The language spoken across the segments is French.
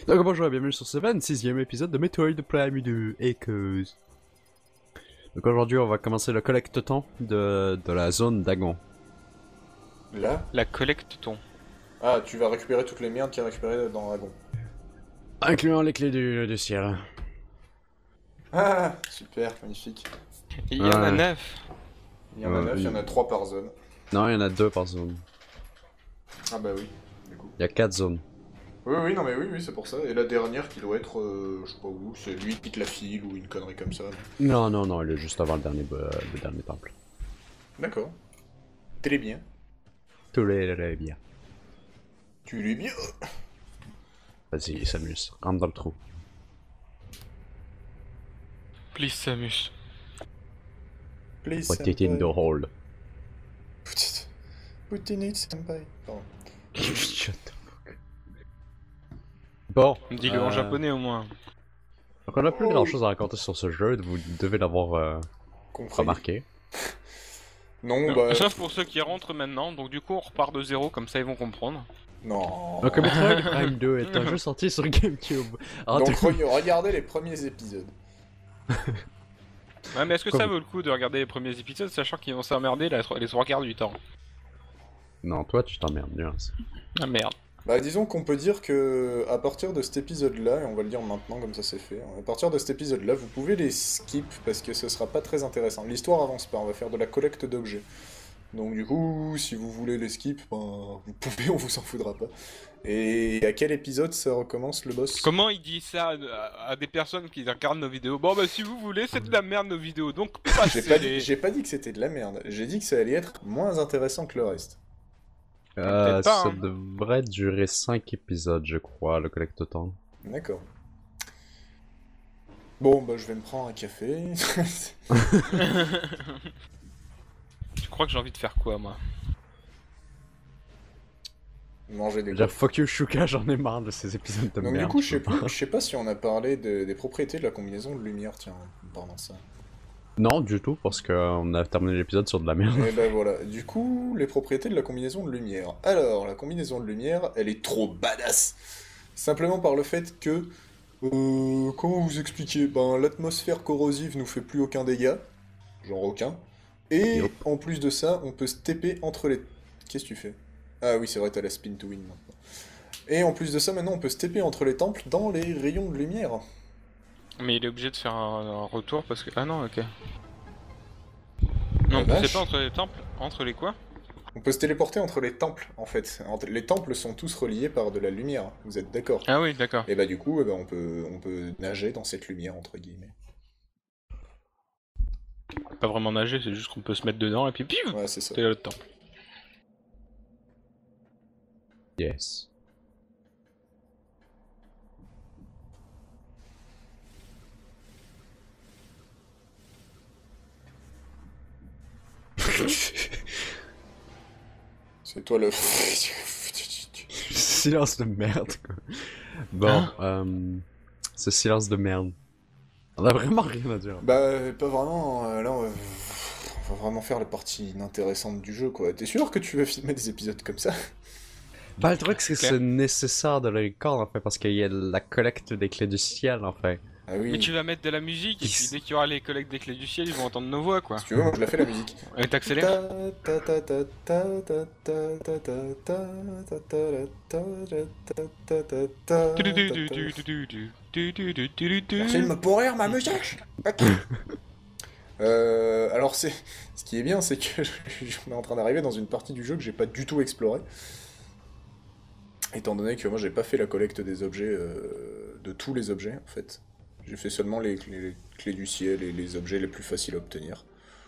Donc bonjour et bienvenue sur ce 26e épisode de Metroid Prime 2 Echoes. Donc aujourd'hui on va commencer le collecte-temps de la zone d'Agon. Là? La collecte-t-on. Ah, tu vas récupérer toutes les merdes qu'il y a récupérées dans Dragon. Incluant les clés du ciel. Ah, super, magnifique. Il y en a Ouais. 9. Il y en a 9, il y en a 3 par zone. Non, il y en a 2 par zone. Ah bah oui, du coup. Il y a 4 zones. Oui, non mais oui, c'est pour ça. Et la dernière qui doit être, je sais pas où, c'est lui qui te la file ou une connerie comme ça. Non, il est juste avant le dernier temple. D'accord. Très bien. Tous les bien. Tu l'es bien. Vas-y, Samus, rentre dans le trou. Please Samus. Please, Put it in the hole. Put in it, senpai. Pardon. Shut the fuck. Bon. Dis-le en japonais au moins. Donc on a plus grand chose à raconter sur ce jeu, vous devez l'avoir Compris. remarqué. Non, bah... Sauf pour ceux qui rentrent maintenant, donc du coup on repart de zéro, comme ça ils vont comprendre. Non. Donc Metroid Prime 2 est un jeu sorti sur GameCube. En Donc tout- regardez les premiers épisodes. Ouais, mais est-ce que Comme- ça vaut le coup de regarder les premiers épisodes, sachant qu'ils vont s'emmerder les 3 quarts du temps? Non, toi tu t'emmerdes, nuance. Ah merde. Bah disons qu'on peut dire que à partir de cet épisode-là, et on va le dire maintenant comme ça c'est fait, à partir de cet épisode-là, vous pouvez les skip parce que ce sera pas très intéressant. L'histoire avance pas, on va faire de la collecte d'objets. Donc du coup, si vous voulez les skip, ben, vous pouvez, on vous en foudra pas. Et à quel épisode ça recommence le boss? Comment il dit ça à des personnes qui regardent nos vidéos? Bon bah si vous voulez, c'est de la merde nos vidéos, donc J'ai pas dit que c'était de la merde, j'ai dit que ça allait être moins intéressant que le reste. Peut-être pas, Ça hein. devrait durer 5 épisodes, je crois, le collecte-temps. D'accord. Bon, bah je vais me prendre un café. Tu crois que j'ai envie de faire quoi moi? Manger des Déjà, gaufres. fuck you, Shuka, j'en ai marre de ces épisodes de Donc merde. du coup, je sais pas si on a parlé des propriétés de la combinaison de lumière, tiens, en parlant de ça. Non, du tout, parce qu'on a terminé l'épisode sur de la merde. Et ben voilà, du coup, les propriétés de la combinaison de lumière. Alors, la combinaison de lumière, elle est trop badass. Simplement par le fait que... comment vous expliquer? Ben, l'atmosphère corrosive nous fait plus aucun dégât. Genre aucun. Et Yup. en plus de ça, on peut se TP entre les... Qu'est-ce que tu fais? Ah oui, c'est vrai, t'as la spin to win maintenant. Et en plus de ça, maintenant, on peut se TP entre les temples dans les rayons de lumière. Mais il est obligé de faire un retour parce que... Ah non, ok. Non, vache. c'est pas entre les temples, entre les quoi? On peut se téléporter entre les temples, en fait. Les temples sont tous reliés par de la lumière, vous êtes d'accord? Ah oui, d'accord. Et bah du coup, on peut nager dans cette lumière, entre guillemets. Pas vraiment nager, c'est juste qu'on peut se mettre dedans et puis pif, Ouais, c'est ça. c'est là le temps. Yes. C'est toi le... Silence de merde, quoi. Bon, ce silence de merde. On a vraiment rien à dire. Bah, pas vraiment, là, on va vraiment faire la partie inintéressante du jeu, quoi. T'es sûr que tu veux filmer des épisodes comme ça? Bah, le truc, c'est que Claire. c'est nécessaire de le record, en fait, parce qu'il y a la collecte des clés du ciel, en fait. Ah oui, Mais tu vas mettre de la musique et puis Yes. dès qu'il y aura les collègues des clés du ciel, ils vont entendre nos voix quoi. si tu veux, moi je la fais la musique. Et t'accélères. Ta ta ta ta ta ta ta ta ta ta ta ta ta ta ta. Film pour rire, ma musique. Alors ce qui est bien, c'est que on est en train d'arriver dans une partie du jeu que j'ai pas du tout explorée. Étant donné que moi j'ai pas fait la collecte des objets, de tous les objets en fait. J'ai fait seulement les clés du ciel et les objets les plus faciles à obtenir.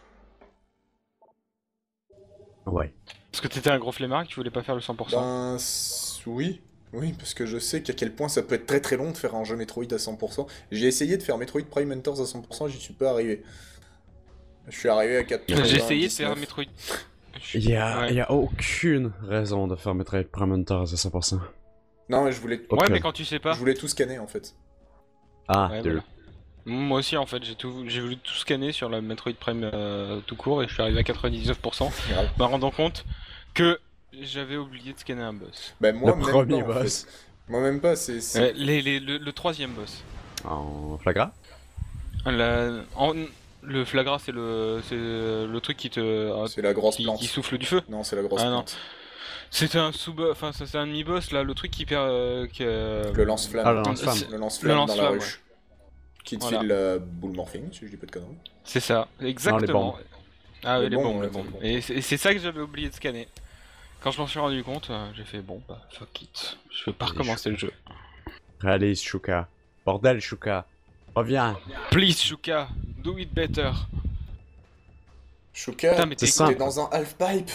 Ouais. Parce que t'étais un gros flemmard et que tu voulais pas faire le 100%. Ben oui, oui, parce que je sais qu'à quel point ça peut être très très long de faire un jeu Metroid à 100%. J'ai essayé de faire Metroid Prime Hunters à 100%, j'y suis pas arrivé. Je suis arrivé à 4. J'ai essayé de faire un Metroid. Il y a, Ouais. y a aucune raison de faire Metroid Prime Hunters à 100%. Non, mais je voulais Ouais, Ok. mais quand tu sais pas. tout scanner en fait. Ah, Ouais, deux. voilà. Moi aussi en fait, j'ai voulu tout scanner sur la Metroid Prime tout court et je suis arrivé à 99%, me rendant compte que j'avais oublié de scanner un boss. Ben moi Le même premier pas, en boss. fait. Moi même pas, c'est... Le troisième boss. En flagra? La- en- Le flagra, c'est le truc C'est la grosse plante. qui souffle du feu. Non, c'est la grosse Ah non. plante. C'était un sous-boss, enfin ça, c'est un demi-boss là, le truc qui perd. Le lance-flamme. Ah, le lance-flamme. Le lance-flamme dans la lance-flamme, ruche. Qui te Voilà. file la boule morphine, si je dis pas de conneries. C'est ça, exactement. bombes. Ah oui, Les les bombes, bombes, ouais, les bombes. c'est bon. Et c'est ça que j'avais oublié de scanner. Quand je m'en suis rendu compte, j'ai fait bon bah fuck it, je vais pas Allez, recommencer le jeu. Allez, Shuka. Bordel, Shuka. Reviens. Please Shuka, do it better. Shuka, Putain, mais c'est t'es simple. t'es dans un half-pipe.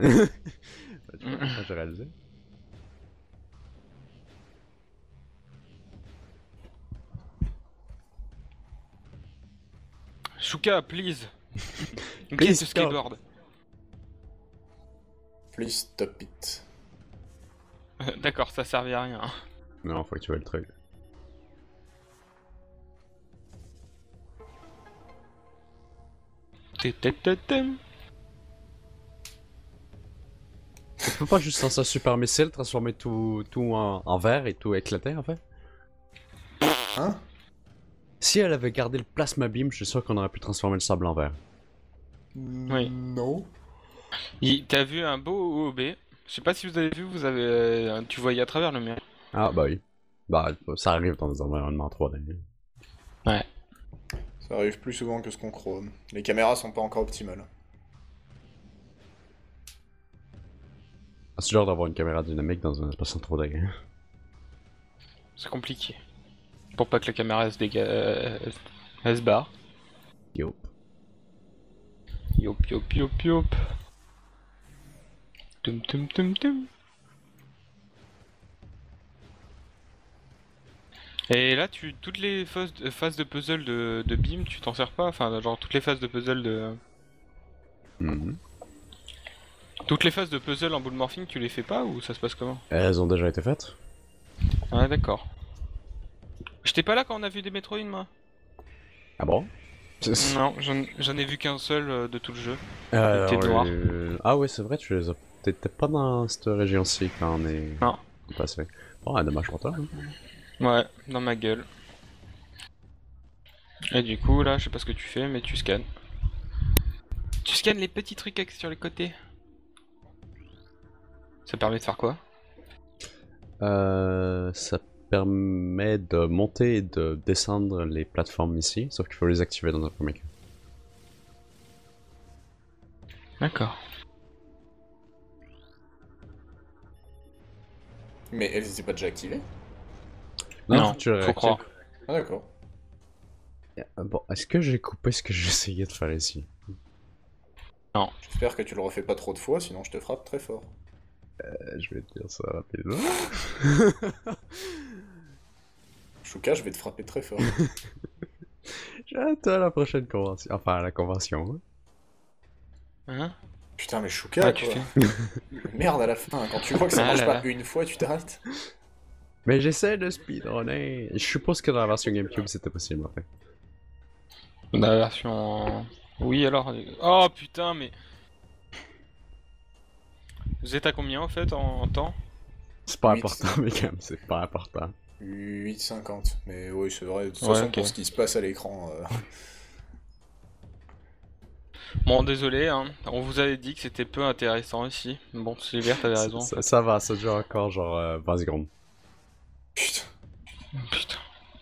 J'ai réalisé. Shuka, please. Get Please, to skateboard. Please stop it. D'accord, ça servait à rien. Non, faut que tu vois le truc. Tétététém. Tu peux pas juste lancer un super missile, transformer tout en verre et tout éclater en fait? Hein? Si elle avait gardé le plasma beam, je suis sûr qu'on aurait pu transformer le sable en verre. Oui. Non. T'as vu un beau OOB. Je sais pas si vous avez vu, tu voyais à travers le mur. Ah bah oui. Bah ça arrive dans des environnements 3D. Ouais. Ça arrive plus souvent que ce qu'on croit. Les caméras sont pas encore optimales. C'est genre d'avoir une caméra dynamique dans un espace en 3D. C'est compliqué. Pour pas que la caméra elle se barre. Yo. Yop yop yop yop. Tum tum tum tum. Et là, toutes les phases de puzzle de Beam, tu t'en sers pas? Enfin, genre toutes les phases de puzzle de... Mhm. Toutes les phases de puzzle en boule morphine, tu les fais pas ou ça se passe comment? Elles ont déjà été faites? Ah d'accord. J'étais pas là quand on a vu des Metroid, moi? Ah bon? Non, j'en ai vu qu'un seul de tout le jeu. Euh, était noir. Ah ouais, c'est vrai, tu les as... T'étais pas dans cette région-ci quand on est... Non. Passé. Bon, ouais, dommage pour toi. Hein. Ouais, dans ma gueule. Et du coup, là, je sais pas ce que tu fais, mais tu scannes. Tu scannes les petits trucs sur les côtés. Ça permet de faire quoi? Ça permet de monter et de descendre les plateformes ici, sauf qu'il faut les activer dans un premier cas. D'accord. Mais elles étaient pas déjà activées? Non, tu le faut réactives. croire. Ah d'accord. Bon, est-ce que j'ai coupé ce que j'essayais de faire ici? J'espère que tu le refais pas trop de fois, sinon je te frappe très fort. Je vais te dire ça rapidement. Shuka, je vais te frapper très fort. J'attends la prochaine convention. Enfin, la convention. Hein? Putain, mais Shuka, Ah, tu quoi. fais. Merde à la fin, quand tu vois que ça Ah marche là pas là. une fois, tu t'arrêtes. Mais j'essaie de speedrunner. Je suppose que dans la version GameCube, c'était possible, en fait. La version... Oui, alors... Oh putain, mais... Vous êtes à combien, en fait, en temps? C'est pas 8. important, mais quand même, c'est pas important. 8,50. Mais oui, c'est vrai. De toute Ouais, façon, ok. pour ce qui se passe à l'écran... Bon, désolé, hein. On vous avait dit que c'était peu intéressant ici. Bon, Sylvia, t'avais raison. Ça va, ça dure encore genre 20 secondes. Putain. Putain.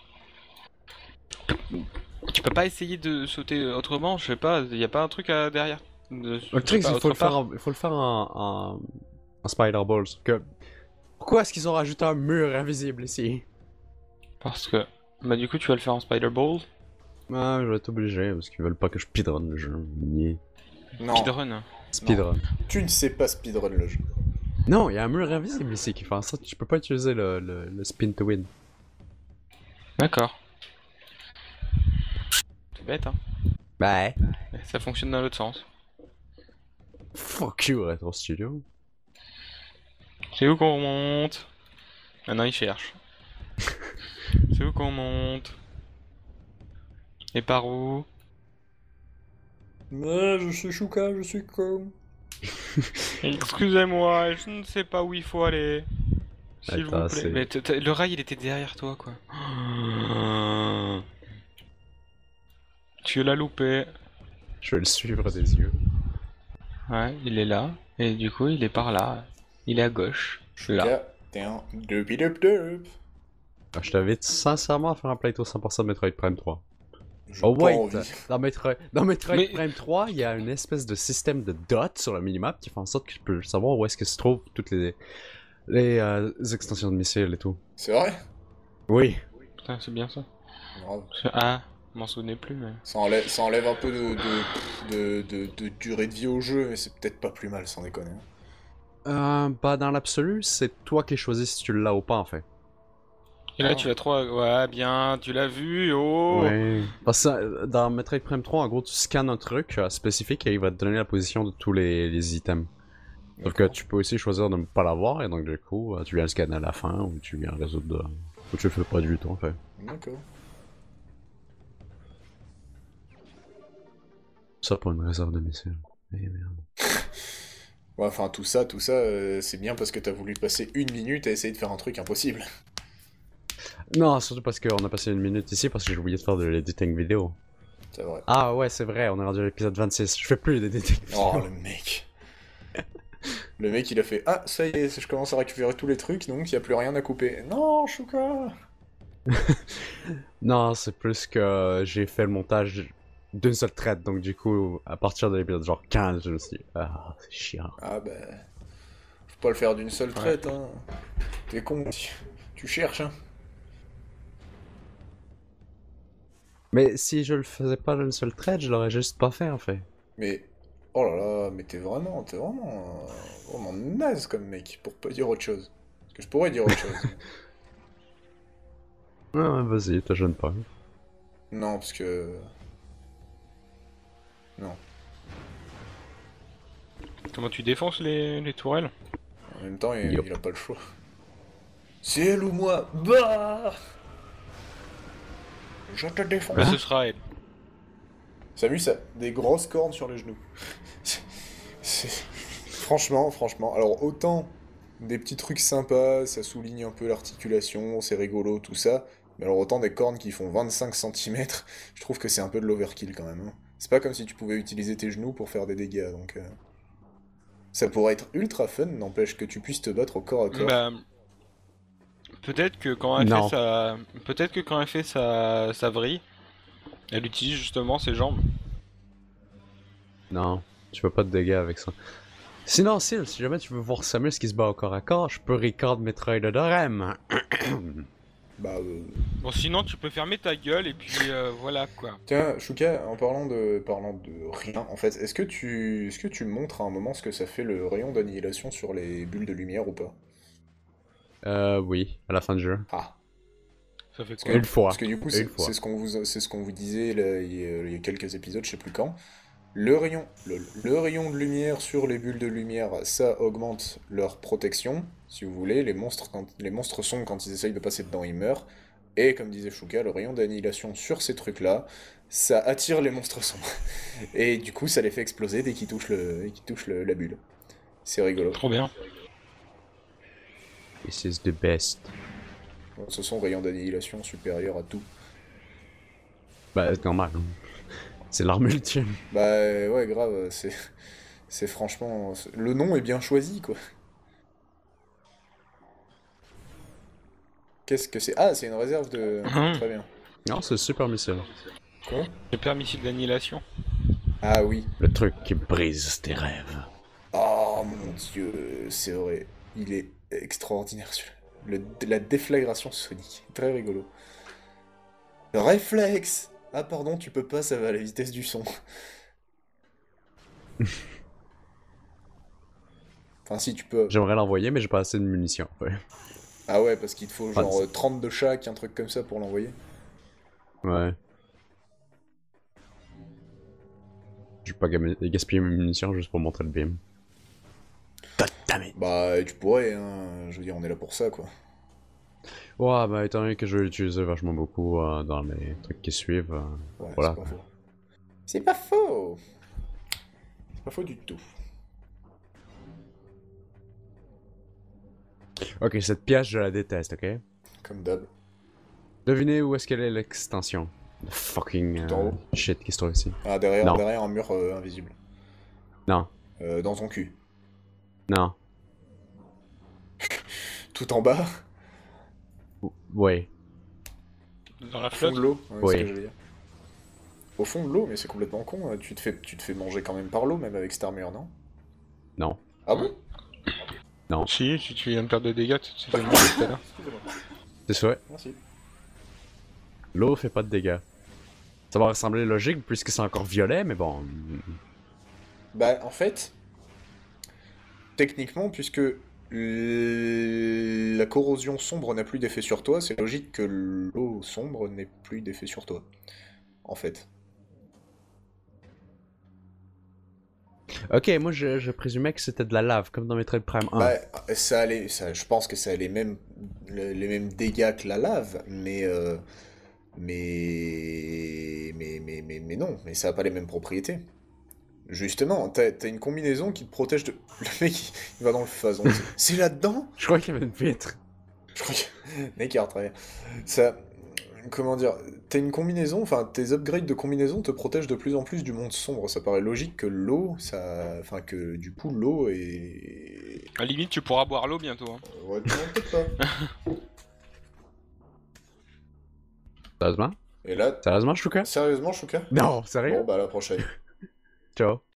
Tu peux pas essayer de sauter autrement? Je sais pas, y a pas un truc derrière? Le truc, c'est qu'il faut le faire en Spider Balls. Que... Pourquoi est-ce qu'ils ont rajouté un mur invisible ici? Parce que... Bah du coup, tu vas le faire en Spider Ball? Ah, je vais être obligé, parce qu'ils veulent pas que je speedrun le jeu. Non, Speedrun. Speedrun. tu ne sais pas speedrun le jeu. Non, il y a un mur invisible ici qui fait en sorte que tu peux pas utiliser le spin to win. D'accord. C'est bête, hein. Bah, Ça fonctionne dans l'autre sens. fuck you, Retro Studio. C'est où qu'on monte? Maintenant, il cherche. C'est où qu'on monte? Et par où? Mais je suis Shuka, je suis con. Excusez-moi, je ne sais pas où il faut aller. S'il vous Attends, plaît. c'est- Mais le rail, il était derrière toi, quoi. Tu l'as loupé. Je vais le suivre des yeux. Ouais, il est là. Et du coup, il est par là. Il est à gauche. Là. Shuka, t'es un dup. Ah, je t'invite sincèrement à faire un playthrough 100% de Metroid Prime 3. J'ai Oh pas wait, envie. dans Metroid Mais- Prime 3, il y a une espèce de système de dots sur le minimap qui fait en sorte que je peux savoir où est-ce que se trouvent toutes les extensions de missiles et tout. C'est vrai? Oui. Putain, c'est bien ça. Grave. Ah, je m'en souvenais plus, mais. Ça enlève un peu de durée de vie au jeu, mais c'est peut-être pas plus mal, sans déconner. Bah dans l'absolu, c'est toi qui choisis si tu l'as ou pas en fait. Et là, Ah. tu l'as trop. Ouais, bien, tu l'as vu, oh! Ouais. Parce que dans Metroid Prime 3, en gros, tu scannes un truc spécifique et il va te donner la position de tous les items. Sauf que D'accord. tu peux aussi choisir de ne pas l'avoir et donc du coup, tu viens le scanner à la fin ou tu viens résoudre de... Ou tu fais pas du tout en fait. D'accord. Ça pour une réserve de missiles. Eh merde. Ouais, enfin, tout ça, c'est bien parce que t'as voulu passer 1 minute à essayer de faire un truc impossible. Non, surtout parce qu'on a passé une minute ici parce que j'ai oublié de faire de l'editing vidéo. C'est vrai. Ah ouais, c'est vrai, on est rendu à l'épisode 26. Je fais plus d'editing vidéo. Oh, le mec. Le mec, il a fait ah, ça y est, je commence à récupérer tous les trucs, donc il y a plus rien à couper. Non, Shuka. Non, c'est plus que j'ai fait le montage d'une seule traite, donc du coup, à partir de l'épisode genre 15, je me suis dit, ah, c'est chiant. Ah bah. Faut pas le faire d'une seule traite, hein. T'es con, tu cherches, hein. Mais si je le faisais pas d'une seule traite, je l'aurais juste pas fait en fait. Mais. Oh là là, mais vraiment naze comme mec, pour pas dire autre chose. Parce que je pourrais dire autre chose. Ah, vas-y, te gêne pas. Non, parce que. Non. Comment tu défonces les tourelles? En même temps, Yup. il a pas le choix. C'est elle ou moi? Bah! Je te défends. Bah, ce sera elle. Samus a des grosses cornes sur les genoux. Franchement. Alors, autant des petits trucs sympas, ça souligne un peu l'articulation, c'est rigolo, tout ça. Mais alors, autant des cornes qui font 25 cm, je trouve que c'est un peu de l'overkill quand même. Hein. C'est pas comme si tu pouvais utiliser tes genoux pour faire des dégâts, donc. Ça pourrait être ultra fun, n'empêche que tu puisses te battre au corps à corps. Bah, peut-être que quand elle Non. fait sa, peut-être que quand elle fait sa vrille, elle utilise justement ses jambes. Non, tu peux pas te dégâts avec ça. Sinon, si jamais tu veux voir Samus qui se bat au corps à corps, je peux record Metroid Dorem. Bah, Bon, sinon tu peux fermer ta gueule et puis voilà quoi. Tiens, Shuka, en parlant de rien, en fait, est-ce que tu montres à un moment ce que ça fait le rayon d'annihilation sur les bulles de lumière ou pas? Oui, à la fin du jeu. Ah, Ça fait parce quoi? que, Une fois. parce que du coup, Une fois. c'est ce qu'on vous disait là, il y a quelques épisodes, je sais plus quand. Le rayon de lumière sur les bulles de lumière, ça augmente leur protection, si vous voulez. Les monstres sombres, quand ils essayent de passer dedans, ils meurent. Et comme disait Shuka, le rayon d'annihilation sur ces trucs-là, ça attire les monstres sombres. Et du coup, ça les fait exploser dès qu'ils touchent la bulle. C'est rigolo. Trop bien. This is the best. Ce sont rayons d'annihilation supérieurs à tout. Bah, c'est normal. Hein. C'est l'arme ultime. Bah ouais, grave, c'est franchement... Le nom est bien choisi, quoi. Qu'est-ce que c'est? Ah, c'est une réserve de... Très bien. Non, c'est super missile. Quoi? Le permissif d'annihilation. Ah oui. Le truc qui brise tes rêves. Oh mon dieu, c'est vrai. Il est extraordinaire celui-là. La déflagration sonique. Très rigolo. Le réflexe! Ah pardon, tu peux pas, ça va à la vitesse du son. Enfin si, tu peux. J'aimerais l'envoyer, mais j'ai pas assez de munitions. Ouais. Ah ouais, parce qu'il te faut genre Ah, 30 de chaque, un truc comme ça pour l'envoyer. Ouais. Je vais pas gaspiller mes munitions juste pour montrer le beam. Bah tu pourrais, hein. Je veux dire, on est là pour ça, quoi. Ouais, bah étant donné que je vais l'utiliser vachement beaucoup dans les trucs qui suivent, Ouais, voilà. c'est pas faux. C'est pas faux! C'est pas faux du tout. Ok, cette pièce, je la déteste, ok? Comme d'hab. Devinez où est-ce qu'elle est l'extension. The fucking Tout en haut. shit qui se trouve ici. Ah, derrière, Non. derrière un mur invisible. Non, Dans ton cul. non, Tout en bas, ouais. Dans la au fond de flotte. l'eau. Ouais, Oui. c'est ce que j'allais dire. Au fond de l'eau, mais c'est complètement con. Tu te fais manger quand même par l'eau, même avec cette armure, non? Non. Ah bon? Si, tu viens de perdre des dégâts, tu t'es mangé tout à l'heure. Excusez-moi. C'est ça. Merci. L'eau fait pas de dégâts. Ça va ressembler logique puisque c'est encore violet, mais bon. Bah, en fait, techniquement, puisque la corrosion sombre n'a plus d'effet sur toi, c'est logique que l'eau sombre n'ait plus d'effet sur toi. En fait. Ok, moi je présumais que c'était de la lave, comme dans Metroid Prime 1. Bah, je pense que ça a les mêmes dégâts que la lave, mais non, mais ça a pas les mêmes propriétés. Justement, t'as une combinaison qui te protège de... Le mec, il va dans le phase. C'est là-dedans? Je crois qu'il y avait une vitre. Je crois que... Le mec, il retravaille. Ça... Comment dire? T'as une combinaison, enfin, tes upgrades de combinaison te protègent de plus en plus du monde sombre. Ça paraît logique que l'eau, ça... Enfin, que du coup, l'eau est... À la limite, tu pourras boire l'eau bientôt. Hein. Ouais, non, peut-être pas. Sérieusement? Et là, Sérieusement, Shuka? sérieusement, Chouka? Non, sérieux? Bon, bah, à la prochaine. Ciao.